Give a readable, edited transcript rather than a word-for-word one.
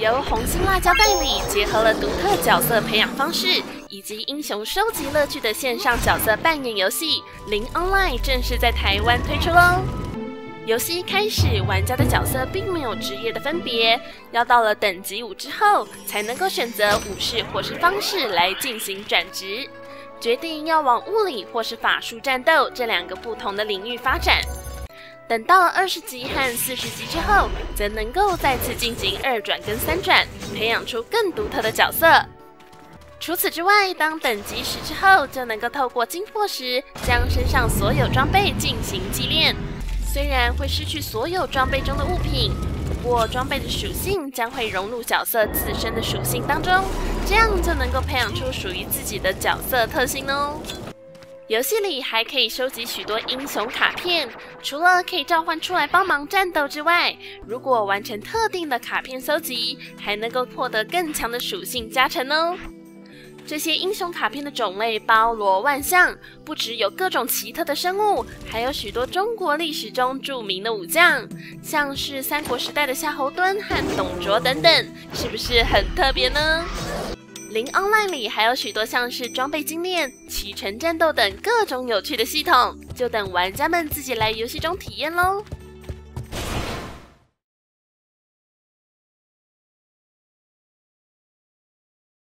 由红心辣椒代理，结合了独特角色培养方式以及英雄收集乐趣的线上角色扮演游戏《零 Online》正式在台湾推出喽。游戏一开始，玩家的角色并没有职业的分别，要到了等级5之后，才能够选择武士或是方士来进行转职，决定要往物理或是法术战斗这2个不同的领域发展。等到了20级和40级之后，则能够再次进行2转跟3转，培养出更独特的角色。除此之外，当等级10之后，就能够透过金魄石将身上所有装备进行祭炼。虽然会失去所有装备中的物品，不过装备的属性将会融入角色自身的属性当中，这样就能够培养出属于自己的角色特性哦。游戏里还可以收集许多英雄卡片，除了可以召唤出来帮忙战斗之外，如果完成特定的卡片搜集，还能够获得更强的属性加成哦。这些英雄卡片的种类包罗万象，不只有各种奇特的生物，还有许多中国历史中著名的武将，像是三国时代的夏侯惇和董卓等等，是不是很特别呢？零 Online 里还有许多像是装备精炼、骑乘战斗等各种有趣的系统，就等玩家们自己来游戏中体验咯。